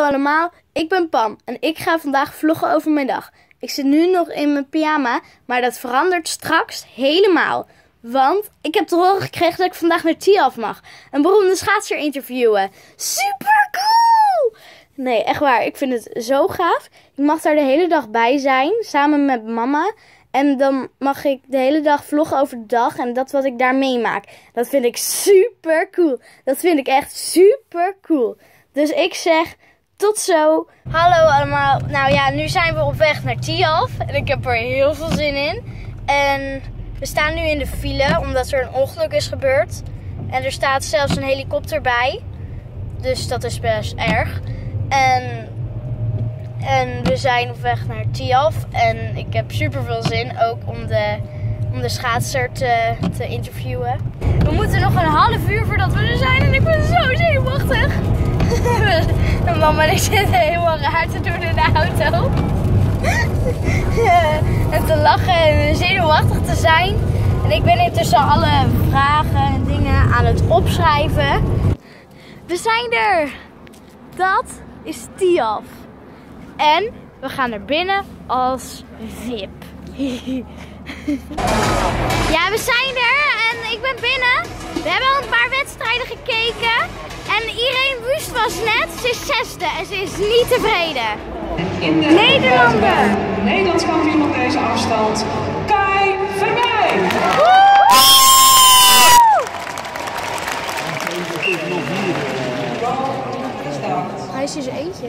allemaal, ik ben Pam en ik ga vandaag vloggen over mijn dag. Ik zit nu nog in mijn pyjama, maar dat verandert straks helemaal. Want ik heb te horen gekregen dat ik vandaag naar TIAF mag. Een beroemde schaatser interviewen. Super cool! Nee, echt waar. Ik vind het zo gaaf. Ik mag daar de hele dag bij zijn, samen met mama. En dan mag ik de hele dag vloggen over de dag en dat wat ik daar meemaak. Dat vind ik super cool. Dat vind ik echt super cool. Dus ik zeg tot zo. Hallo allemaal. Nou ja, nu zijn we op weg naar TIAF. En ik heb er heel veel zin in. En we staan nu in de file omdat er een ongeluk is gebeurd. En er staat zelfs een helikopter bij. Dus dat is best erg. En we zijn op weg naar TIAF. En ik heb super veel zin ook om de schaatser te interviewen. We moeten nog een half uur voordat we er zijn. En ik ben zo zenuwachtig. En mama en ik zitten helemaal raar te doen in de auto. En te lachen en zenuwachtig te zijn. En ik ben intussen alle vragen en dingen aan het opschrijven. We zijn er. Dat is TIAF. En we gaan er binnen als VIP. Ja, we zijn er en ik ben binnen. We hebben al een paar wedstrijden gekeken. En Irene Wust was net. Ze is 6e en ze is niet tevreden. Nederlander. Nederlands kampioen op deze afstand. Kai Verwij. Hij is in zijn eentje.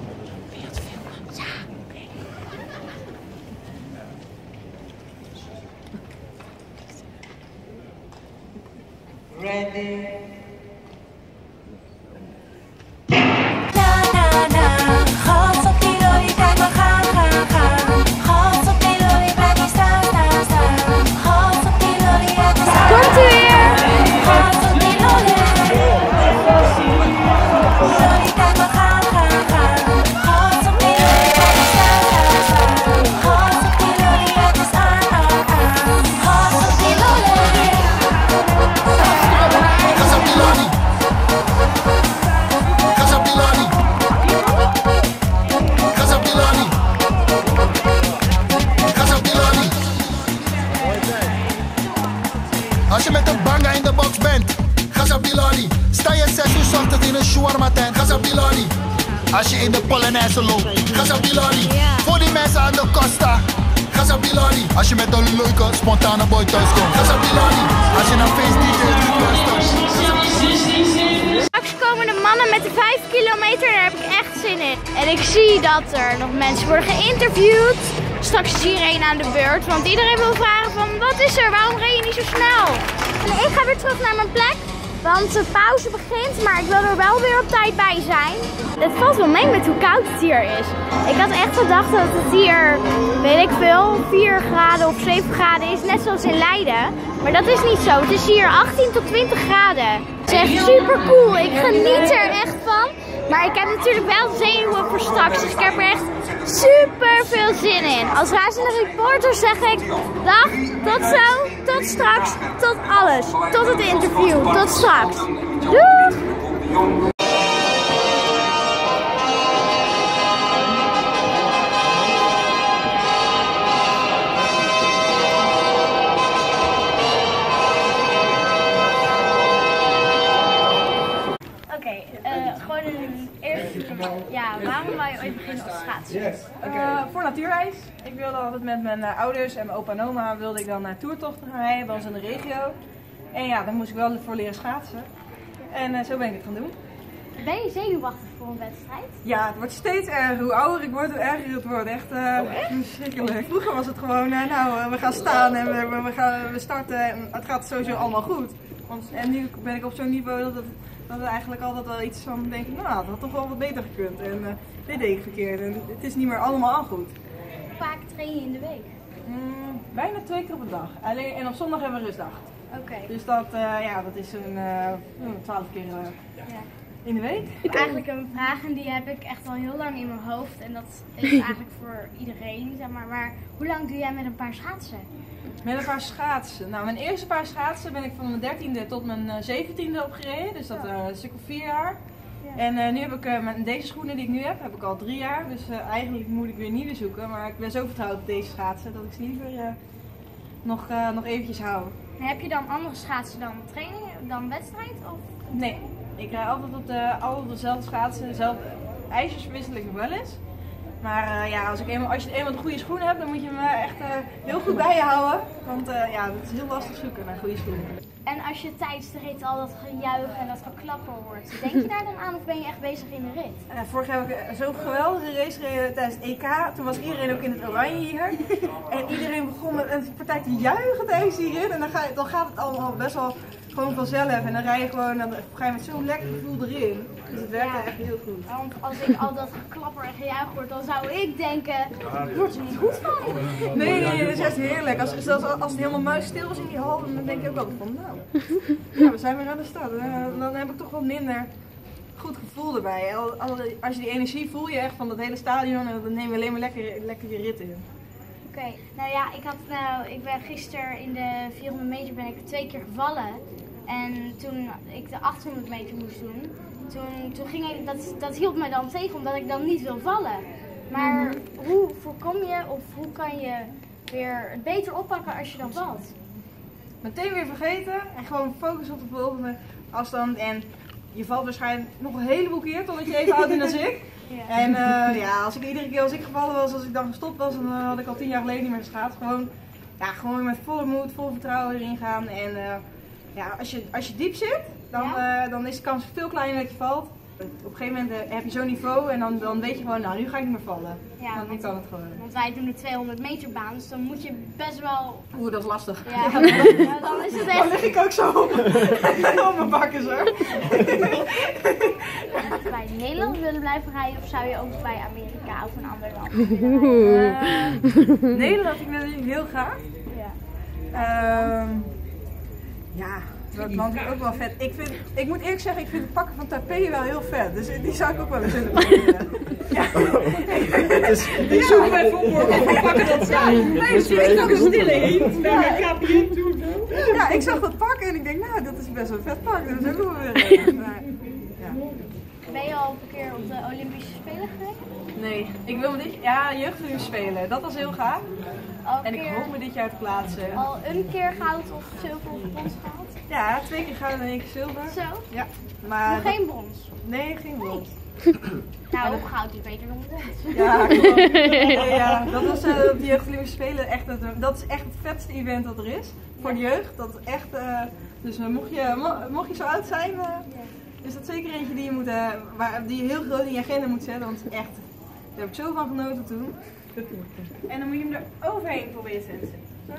Ready. Komt u weer? Als je met een banga in de box bent, Gazabilani. Sta je 6 uur 's ochtends in een shawarma tent, Gazabilani. Als je in de Polonaise loopt, Gazabilani. Voor die mensen aan de Costa, Gazabilani. Als je met een leuke, spontane boy thuis komt, Gazabilani. Als je naar feest DJ luistert. Straks komen de mannen met de 5 kilometer, daar heb ik echt zin in. En ik zie dat er nog mensen worden geïnterviewd. Straks is iedereen aan de beurt, want iedereen wil vragen van wat is er, waarom reed je niet zo snel? En ik ga weer terug naar mijn plek, want de pauze begint, maar ik wil er wel weer op tijd bij zijn. Het valt wel mee met hoe koud het hier is. Ik had echt gedacht dat het hier, weet ik veel, 4 graden of 7 graden is, net zoals in Leiden. Maar dat is niet zo, het is hier 18 tot 20 graden. Het is echt super cool, ik geniet er echt van. Maar ik heb natuurlijk wel zenuwen voor straks, dus ik heb er echt super veel zin in. Als razende reporter zeg ik dag, tot zo, tot straks, tot alles. Tot het interview, tot straks. Doei! Gewoon een eerste. Ja, waarom wou je ooit beginnen als schaatser? Voor natuurreis. Ik wilde altijd met mijn ouders en mijn opa en oma wilde ik dan naar toertochten gaan rijden bij ons in de regio. En ja, daar moest ik wel voor leren schaatsen. En zo ben ik het gaan doen. Ben je zenuwachtig voor een wedstrijd? Ja, het wordt steeds erger. Hoe ouder ik word, hoe erger het wordt. Echt verschrikkelijk. Vroeger was het gewoon, we gaan staan en we starten en het gaat sowieso allemaal goed. En nu ben ik op zo'n niveau dat het eigenlijk altijd wel iets van, denk ik, nou, dat had toch wel wat beter gekund. En dit deed ik verkeerd en het is niet meer allemaal goed. Hoe vaak train je in de week? Bijna 2 keer op de dag. Alleen, en op zondag hebben we rustdag. Oké. Dus dat is een 12 keer in de week. Ik heb eigenlijk een vraag en die heb ik echt al heel lang in mijn hoofd. En dat is eigenlijk voor iedereen, zeg maar. Maar hoe lang doe jij met een paar schaatsen? Met een paar schaatsen. Nou, mijn eerste paar schaatsen ben ik van mijn 13e tot mijn 17e opgereden. Dus dat is een stuk of 4 jaar. Ja. En nu heb ik met deze schoenen die ik nu heb ik al 3 jaar. Dus eigenlijk moet ik weer nieuwe zoeken. Maar ik ben zo vertrouwd op deze schaatsen dat ik ze liever nog eventjes hou. En heb je dan andere schaatsen dan training, dan wedstrijd? Of? Nee, ik rij altijd op dezelfde schaatsen. Dezelfde ijzers wissel ik nog wel eens. Maar ja, als je eenmaal de goede schoenen hebt, dan moet je hem echt heel goed bij je houden. Want ja, het is heel lastig zoeken naar goede schoenen. En als je tijdens de rit al dat gejuich en dat geklapper hoort, denk je daar dan aan of ben je echt bezig in de rit? Vorig jaar heb ik zo'n geweldige race gereden tijdens het EK. Toen was iedereen ook in het oranje hier. En iedereen begon met een partij te juichen tijdens die rit. En dan gaat het allemaal best wel gewoon vanzelf. En dan rij je gewoon, dan ga je met zo'n lekker gevoel erin. Dus het werkt echt heel goed. Want als ik al dat geklapper en gejuich hoor, dan zou ik denken, wordt er niet goed van. Nee, dat is echt heerlijk. Als het helemaal muisstil is in die hal, dan denk ik ook altijd van, nou, ja, we zijn weer aan de start. Dan heb ik toch wel minder goed gevoel erbij. Als je die energie voel je echt van dat hele stadion en dan neem je alleen maar lekker je rit in. Oké, nou ja, ik ben gisteren in de 400 meter ben ik 2 keer gevallen. En toen ik de 800 meter moest doen, toen ging ik, dat hield mij dan tegen omdat ik dan niet wil vallen. Maar hoe voorkom je of hoe kan je weer het beter oppakken als je dan valt? Meteen weer vergeten en gewoon focussen op de volgende afstand. En je valt waarschijnlijk nog een heleboel keer totdat je even oud bent als ik. Ja. En ja, iedere keer als ik gevallen was, als ik dan gestopt was, dan had ik al 10 jaar geleden niet meer geschaatst. Gewoon met volle moed, vol vertrouwen erin gaan. En ja, als je diep zit, dan is de kans veel kleiner dat je valt. Op een gegeven moment heb je zo'n niveau en dan weet je gewoon, nou nu ga ik niet meer vallen. Ja, dan kan het gewoon. Want wij doen de 200 meter baan, dus dan moet je best wel... Oeh, dat is lastig. Ja, dan is het echt... Dan lig ik ook zo op mijn bakken zo. Zou je bij Nederland willen blijven rijden of zou je ook bij Amerika of een ander land Nederland vind ik natuurlijk heel gaaf. Ja. Ja. Dat land is ook wel vet. Ik moet eerlijk zeggen, ik vind het pakken van Taipei wel heel vet. Dus die zou ik ook wel eens willen proberen. Ja. Die zoeken wij voor pakken dat zijn. Nee, ik zag een stille heen. Ja, ik zag dat pak en ik denk, nou, dat is best wel een vet pak. Dat is ook wel weer. Ben je al een keer op de Olympische Spelen geweest? Nee, ik wil me jeugdolympische Spelen. Dat was heel gaaf. En ik hoop me dit jaar te plaatsen. Al een keer goud of zilver of brons gehaald? Ja, 2 keer goud en 1 keer zilver. Zo? Ja. Maar geen brons? Nee, geen brons. Nou, goud is beter dan brons. Ja, klopt. Ja, dat was op de jeugdolympische Spelen echt dat is echt het vetste event dat er is. Voor de jeugd. Dat is echt, dus mocht je zo oud zijn, is dat zeker eentje die je heel groot in je agenda moet zetten. Want echt, daar heb ik zo van genoten toen. En dan moet je hem er overheen proberen te zetten. Zo.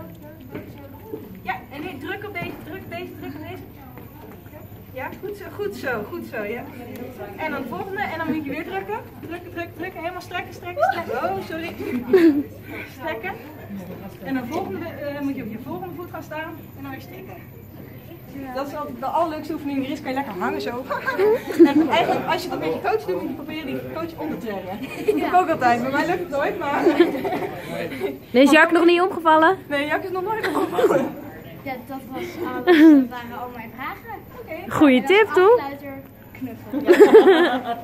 Ja, en nu druk op deze, druk op deze. Ja, goed zo, ja. En dan de volgende, en dan moet je weer drukken. Drukken, helemaal strekken. Oh, sorry. Strekken. En dan moet je op je volgende voet gaan staan en dan weer strikken. Dat is altijd de allerleukste oefening die er is, kan je lekker hangen zo. En eigenlijk als je dat met je coach doet, moet je proberen die coach om te trekken. Dat doe ik ook altijd, bij mij lukt het nooit, maar... Nee, is Jack nog niet omgevallen? Nee, Jack is nog nooit omgevallen. Ja, dat waren al mijn vragen. Okay. Goeie tip, toch? Afsluiter, knuffelen.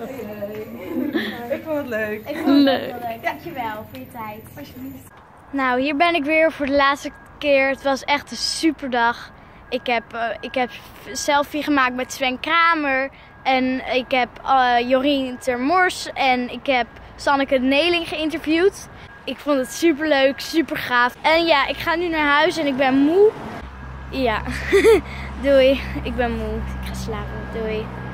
Ik vond het leuk. Ik vond het leuk. Dankjewel voor je tijd. Alsjeblieft. Nou, hier ben ik weer voor de laatste keer. Het was echt een super dag. Ik heb selfie gemaakt met Sven Kramer. En ik heb Jorien Termors. En ik heb Sanneke Neling geïnterviewd. Ik vond het super leuk, super gaaf. En ja, ik ga nu naar huis en ik ben moe. Ja, doei. Ik ben moe. Ik ga slapen. Doei.